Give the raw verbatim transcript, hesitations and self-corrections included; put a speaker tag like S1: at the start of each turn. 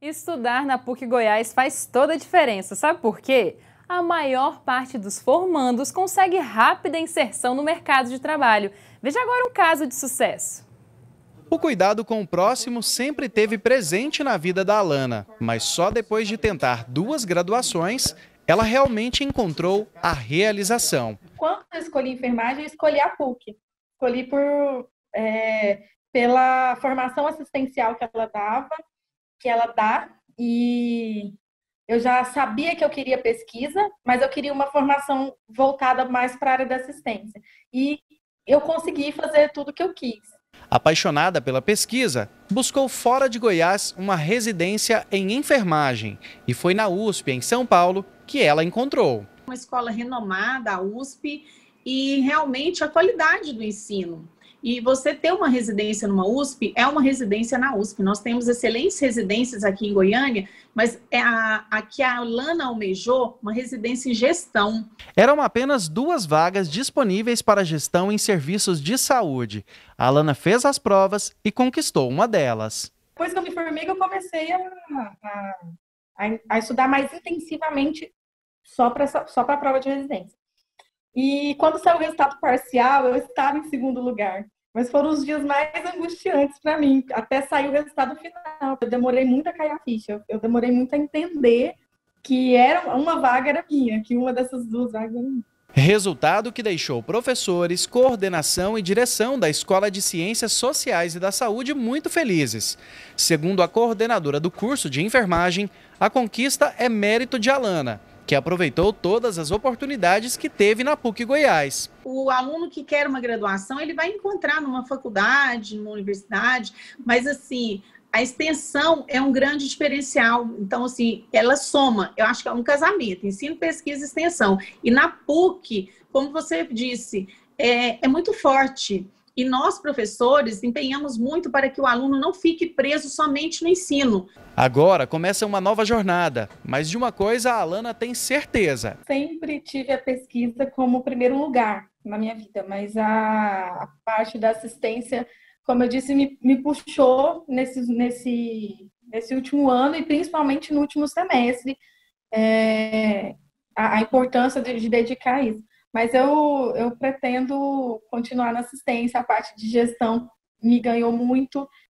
S1: Estudar na PUC Goiás faz toda a diferença, sabe por quê? A maior parte dos formandos consegue rápida inserção no mercado de trabalho. Veja agora um caso de sucesso.
S2: O cuidado com o próximo sempre esteve presente na vida da Alana, mas só depois de tentar duas graduações, ela realmente encontrou a realização.
S3: Quando eu escolhi enfermagem, eu escolhi a PUC. Escolhi por, é, pela formação assistencial que ela dava, que ela dá, e eu já sabia que eu queria pesquisa, mas eu queria uma formação voltada mais para a área da assistência. E eu consegui fazer tudo o que eu quis.
S2: Apaixonada pela pesquisa, buscou fora de Goiás uma residência em enfermagem e foi na U S P, em São Paulo, que ela encontrou.
S4: Uma escola renomada, a U S P, e realmente a qualidade do ensino. E você ter uma residência numa U S P é uma residência na U S P. Nós temos excelentes residências aqui em Goiânia, mas é a, a que a Alana almejou, uma residência em gestão.
S2: Eram apenas duas vagas disponíveis para gestão em serviços de saúde. A Alana fez as provas e conquistou uma delas.
S3: Depois que eu me formei, eu comecei a, a, a estudar mais intensivamente só para só para a prova de residência. E quando saiu o resultado parcial, eu estava em segundo lugar. Mas foram os dias mais angustiantes para mim, até sair o resultado final. Eu demorei muito a cair a ficha, eu demorei muito a entender que era uma vaga era minha, que uma dessas duas vagas era minha.
S2: Resultado que deixou professores, coordenação e direção da Escola de Ciências Sociais e da Saúde muito felizes. Segundo a coordenadora do curso de enfermagem, a conquista é mérito de Alana, que aproveitou todas as oportunidades que teve na PUC Goiás.
S4: O aluno que quer uma graduação, ele vai encontrar numa faculdade, numa universidade, mas assim, a extensão é um grande diferencial. Então, assim, ela soma, eu acho que é um casamento, ensino, pesquisa e extensão. E na PUC, como você disse, é, é muito forte. E nós, professores, empenhamos muito para que o aluno não fique preso somente no ensino.
S2: Agora começa uma nova jornada, mas de uma coisa a Alana tem certeza.
S3: Sempre tive a pesquisa como primeiro lugar na minha vida, mas a, a parte da assistência, como eu disse, me, me puxou nesse, nesse, nesse último ano e principalmente no último semestre, é, a, a importância de, de dedicar isso. Mas eu, eu pretendo continuar na assistência, a parte de gestão me ganhou muito